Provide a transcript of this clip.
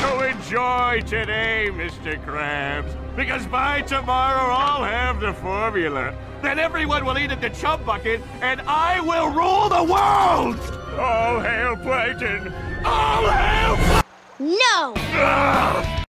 So enjoy today, Mr. Krabs, because by tomorrow I'll have the formula. Then everyone will eat at the chum bucket, and I will rule the world! All hail Plankton! All hail... No! Ugh!